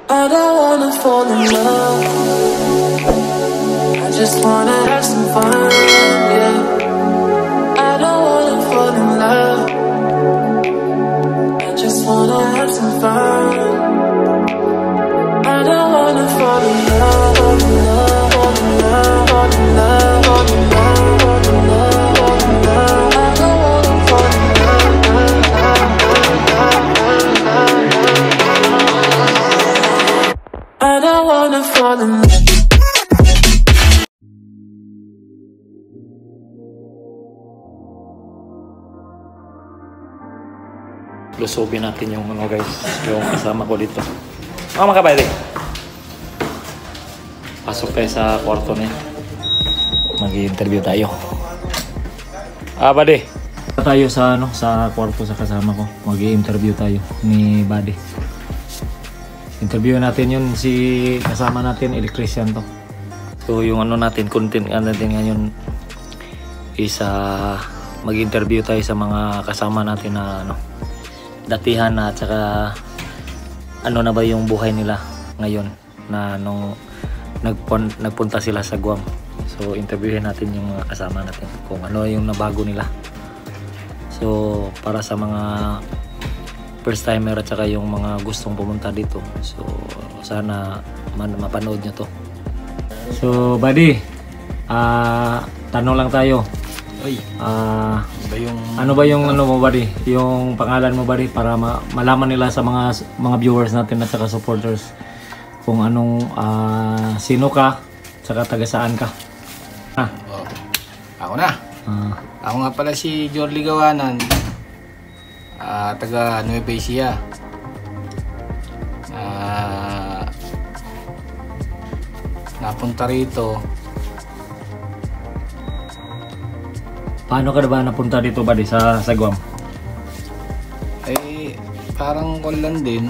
I don't wanna fall in love. I just wanna have some fun, yeah. I don't wanna fall in love. I just wanna have some fun. I don't wanna fall in love, fall in love, fall in love, fall in love, fall in love, fall in love, fall in love. I don't wanna fall in love. I don't wanna fall in love. Lusobin natin yung ano guys, yung kasama ko dito. Mga kabayri, pasok tayo sa kwarto niya. Mag-i-interview tayo. Buddy, tayo sa ano, sa kwarto sa kasama ko. Mag-i-interview tayo ni Buddy. Interview natin yun, si kasama natin, electrician to. So yung ano natin, content natin ngayon is mag-interview tayo sa mga kasama natin na ano, datihan na, at saka ano na ba yung buhay nila ngayon na nung nagpunta sila sa Guam. So interviewin natin yung mga kasama natin kung ano yung nabago nila. So para sa mga first timer at saka yung mga gustong pumunta dito, so sana mapanood nyo to. So Buddy, tanong lang tayo. Ano ba yung ano mo Buddy? Yung pangalan mo Buddy, para malaman nila sa mga viewers natin at saka supporters kung anong sino ka, saka taga saan ka. Ako na. Ako nga pala si Jorly Gawanan, taga Nueva Ecija. Napunta rito. Paano ka na ba napunta dito Buddy sa Guam? Eh, parang kon lang din.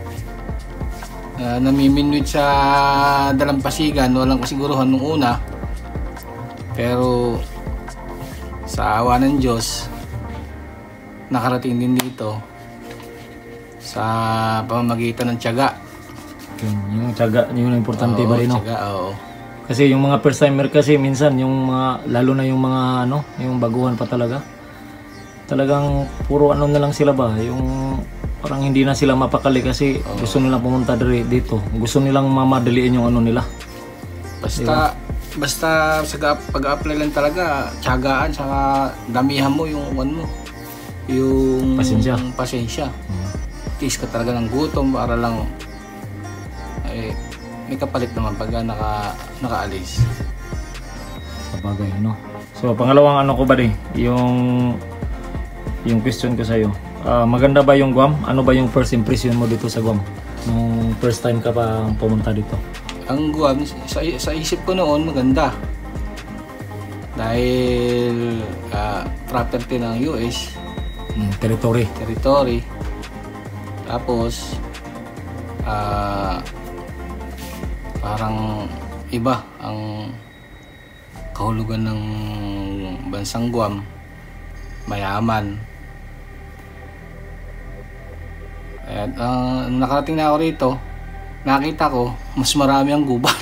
Namiminwit sa dalampasigan, walang kasiguruhan nung una. Pero sa awa ng Diyos, nakarating din dito sa pamamagitan ng tiyaga. Yung tiyaga, yung importante ba rin, no? Tiyaga, oo. Kasi yung mga first timer kasi minsan yung mga, lalo na yung mga ano, yung baguhan pa talaga. Talagang puro ano na lang sila ba, yung parang hindi na sila mapakali kasi gusto nilang pumunta dito. Gusto nilang mamadaliin yung ano nila. Basta sa pag-apply lang talaga, tiyagaan, saka damihan mo yung ano mo, yung pasensya. Tiis ka talaga ng gutom para lang may kapalit naman pag nakaalis. Sabagay, no? So pangalawang ano ko ba yung question ko sa'yo, maganda ba yung Guam? Ano ba yung first impression mo dito sa Guam nung first time ka pa pumunta dito? Ang Guam, sa isip ko noon maganda dahil property ng US, territory. Tapos parang iba ang kahulugan ng bansang Guam, mayaman. At nakarating na ako rito, nakita ko mas marami ang gubat.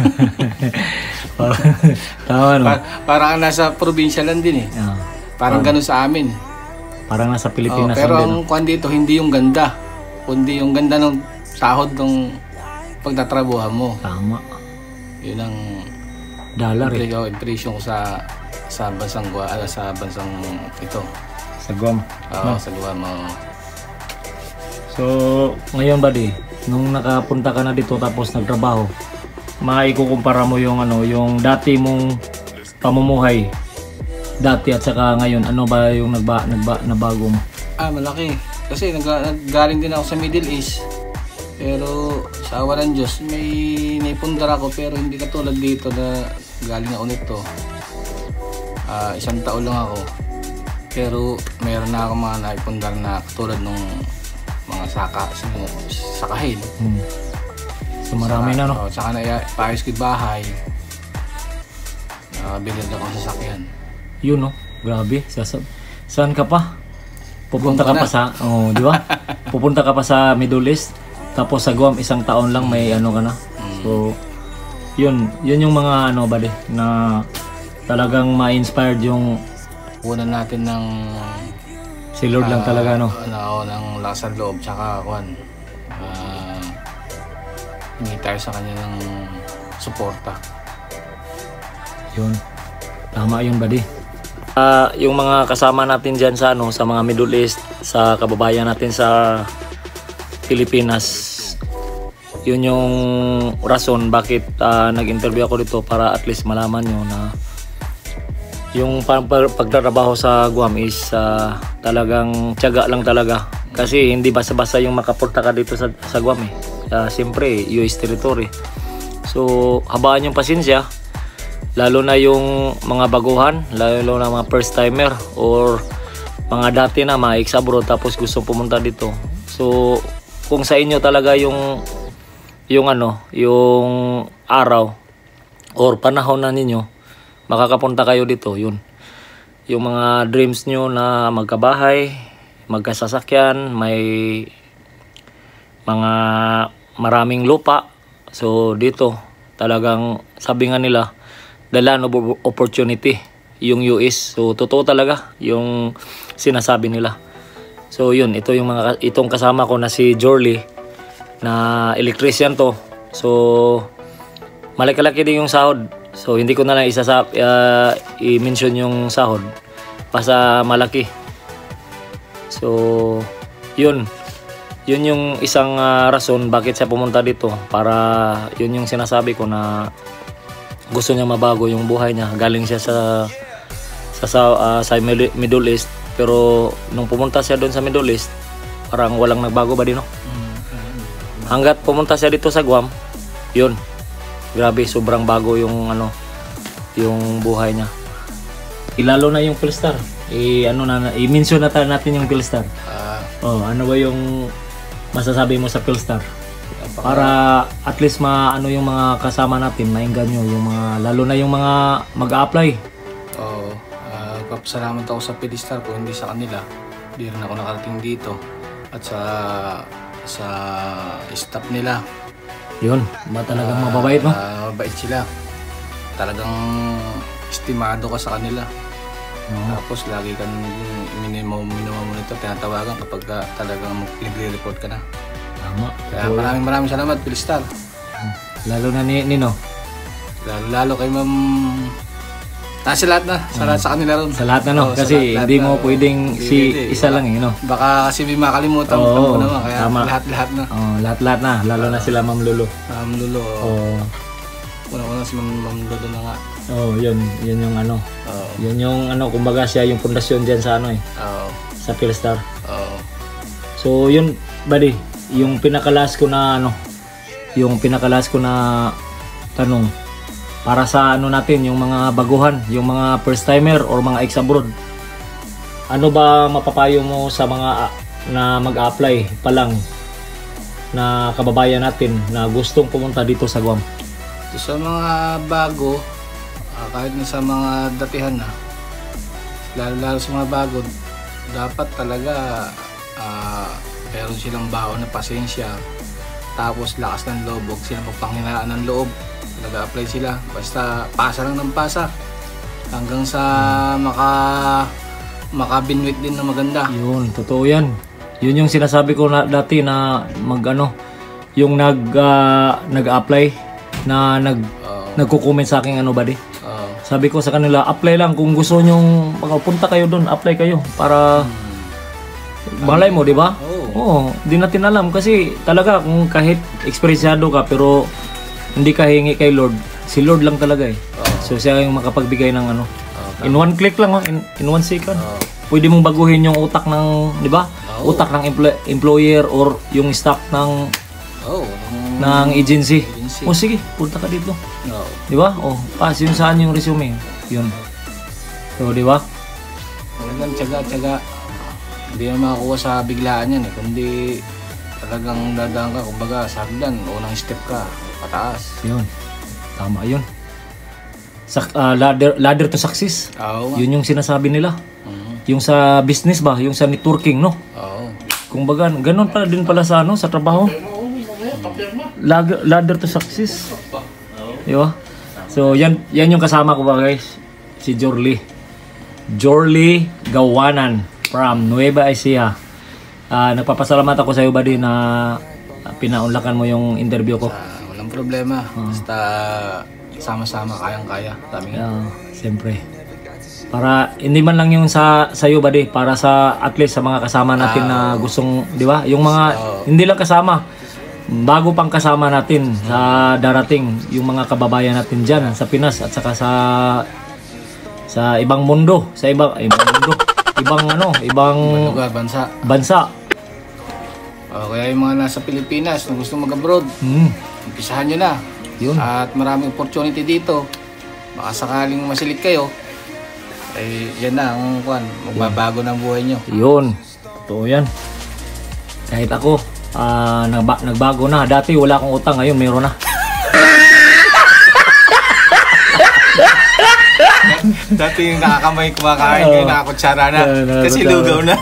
Tama, no? Parang nasa probinsya lang din eh. Parang ganun sa amin. Parang nasa Pilipinas. Pero ang kwan dito hindi yung ganda, kundi yung ganda ng sahod ng pagtatrabuhan mo. Tama. Yun ang dollar impression ko sa bansang sa bansang ito. Sa Guam. No? Sa Guam. So, ngayon Buddy, nung nakapunta ka na dito tapos nagtrabaho, maikukumpara mo yung ano, yung dati mong pamumuhay dati at saka ngayon, ano ba yung nabago mo? Malaki. Kasi naggaling din ako sa Middle East. Pero sa awa ng Diyos, may naipundar ako, pero hindi katulad dito na galing ako nito. 1 taon lang ako. Pero mayroon na ako mga naipundar na katulad nung mga sakahin. So marami na, no? Saka paayos ko yung bahay. Bilad ako sa sasakyan. Yun, no? Grabe. Saan ka pa? Pupunta ka pa sa, di ba? Pupunta ka pa sa Middle East. Tapos sa Guam, 1 taon lang may ano ka na. So, yun yung mga ano buddy, na talagang ma-inspired yung Una natin ng si Lord lang talaga, no? ng lakas ng loob, tsaka hingi tayo sa kanya ng suporta. Yun. Tama yun, buddy. Yung mga kasama natin dyan sa, ano, sa mga Middle East, sa kababayan natin sa Pilipinas, yun yung rason bakit nag-interview ako dito, para at least malaman nyo na yung pagtatrabaho sa Guam is talagang tiyaga lang talaga. Kasi hindi basta-basta yung makapunta ka dito sa Guam eh. Siyempre, US territory. So, habaan yung pasensya. Lalo na yung mga baguhan, lalo na mga first timer or mga dati na mga ex-abroad tapos gusto pumunta dito. So, kung sa inyo talaga yung araw or panahon na ninyo, makakapunta kayo dito, yun. Yung mga dreams nyo na magkabahay, magkasasakyan, may mga maraming lupa. So dito, talagang sabi nga nila, the land of opportunity, yung US. So totoo talaga yung sinasabi nila. So yun, itong kasama ko na si Jorly, na electrician to. So malaki-laki din yung sahod. So hindi ko na lang i-mention yung sahod, basta malaki. So yun yung isang rason bakit siya pumunta dito, para yun yung sinasabi ko na gusto niya mabago yung buhay niya. Galing siya sa Middle East, pero nung pumunta siya doon sa Middle East, parang walang nagbago ba din, no? Hanggat pumunta siya dito sa Guam, yun, grabe, sobrang bago yung yung buhay niya. Lalo na yung Philstar. I-mention natin yung Philstar. Ano ba yung masasabi mo sa Philstar? Para at least yung mga kasama natin, mainggan nyo yung mga, lalo na yung mga mag-a-apply. Papasalamat ako sa Philstar. Kung hindi sa kanila, hindi rin ako nakarating dito. At sa staff nila. Yun, talagang mababait, no? Mabait sila. Talagang estimado ka sa kanila. Tapos lagi kang minimum monitor, tinatawagan kapag talagang nagre-report ka na. Tama. Kaya maraming salamat, Philstar. Lalo na Nino. Lalo kay Ma'am. Sa lahat na, sa kanila ron. Sa lahat na, no? Kasi hindi mo pwedeng isa lang, no? Baka kasi may makalimutan mo naman, kaya tama. lahat na. Lahat na, lalo na sila Ma'am Lulu. Ma'am Lulu. Una-una si Ma'am Lulu na nga. Yun yung Yun yung kumbaga siya yung pundasyon diyan sa sa Philstar. So yun, buddy, yung pinakalas ko na tanong para sa natin, yung mga baguhan, yung mga first timer or mga ex-abroad. Ano ba mapapayo mo sa mga na mag-apply pa lang na kababayan natin na gustong pumunta dito sa Guam? Sa mga bago, kahit na sa mga datihan na, lalo sa mga bago, dapat talaga meron silang baon na pasensya, tapos lakas ng loob, huwag silang magpanghinaan ng loob. Nag-a-apply sila, basta pasa lang ng pasa hanggang sa makabinwit din na maganda. Yun, totoo yan. Yun yung sinasabi ko dati na yung nag-apply na nagko-comment sa akin buddy. Sabi ko sa kanila, apply lang kung gusto nyo, magpunta kayo doon, apply kayo para malay mo, di ba? Di natin alam kasi talaga kung kahit eksperyensado ka pero hindi ka hingi kay Lord, si Lord lang talaga eh. So siya yung makapagbigay ng in one click lang, in 1 second. Pwede mong baguhin yung utak ng, di ba? Utak ng employer or yung staff ng agency. Sige, punta ka dito. Di ba? Pass yun saan yung resume. Yun. So, di ba? Talagang tiyaga. Hindi na makakuha sa biglaan yan eh. Kundi talagang dadaan ka, kumbaga sa hagdan, unang step ka, pataas. Yun. Tama yun. Ladder to success. Yun yung sinasabi nila. Yung sa business ba? Yung sa networking, no? Kumbaga, ganun pala din pala sa sa trabaho. ladder to success. Di ba? So, yan yung kasama ko ba guys? Si Jorly Gawanan from Nueva Ecija. Nagpapasalamat ako sa iyo buddy na pinaunlakan mo yung interview ko. Walang problema. Basta sama-sama kayang-kaya. Siyempre. Para hindi man lang yung sa iyo buddy, para sa at least sa mga kasama natin na gustong, di ba? Yung mga hindi lang kasama, bago pang kasama natin sa darating, yung mga kababayan natin diyan sa Pinas at saka sa ibang mundo, ibang lugar, bansa. Kaya yung mga nasa Pilipinas na gusto mag-abroad, umpisahan nyo na. Yun. At maraming opportunity dito. Baka sakaling masilit kayo, yan na ang magbabago ng buhay nyo. Yun. Totoo yan. Kahit ako, nagbago na. Dati wala akong utang, ngayon meron na. Dati yung nakakamay kumakain, ngayon nakakutsara na. Kasi lugaw na.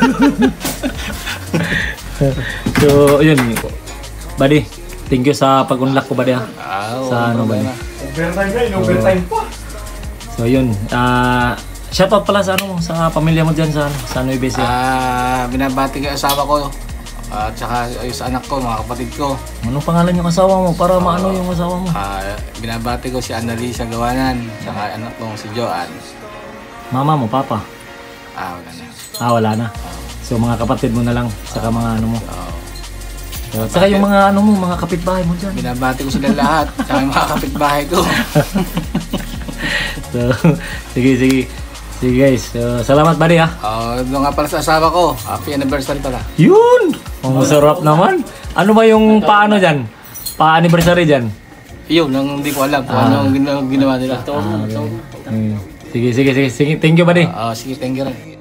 So, yun. Buddy, thank you sa pag-unlock ko buddy ha. Sa ano buddy. Overtime pa. So, yun. Shoutout pala sa sa pamilya mo dyan sa Nueva Ecija. Binabati ko yung asawa ko. At saka sa anak ko, mga kapatid ko. Anong pangalan yung asawa mo? Para maano yung asawa mo? Binabati ko si Annalisa Gawanan. Saka anak ko si Joan. Mama mo, papa? Wala na. Wala na. So mga kapatid mo na lang, saka mga ano mo. Saka yung mga ano mo, mga kapitbahay mo dyan. Binabati ko sila lahat. Saka yung mga kapitbahay ko. So, sige guys. Salamat buddy ha. Doon nga pala sa asawa ko. Happy anniversary pala. Yun! Ang masarap naman. Ano ba yung paano dyan? Pa-anniversary dyan? Yun, hindi ko alam kung ano ang ginawa nila. Sige. Thank you buddy. Sige, thank you rin.